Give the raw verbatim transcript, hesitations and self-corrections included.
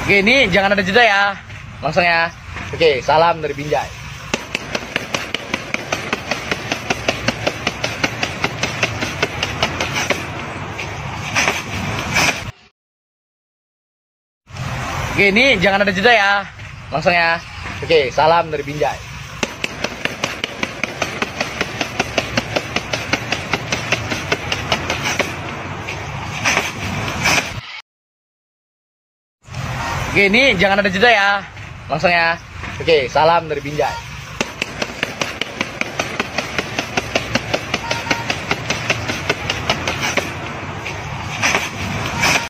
Oke, ini jangan ada jeda ya. Langsung ya. Oke, salam dari Binjai. Oke, ini jangan ada jeda ya. Langsung ya. Oke, salam dari Binjai. Oke, ini jangan ada jeda ya. Langsung ya. Oke, salam dari Binjai.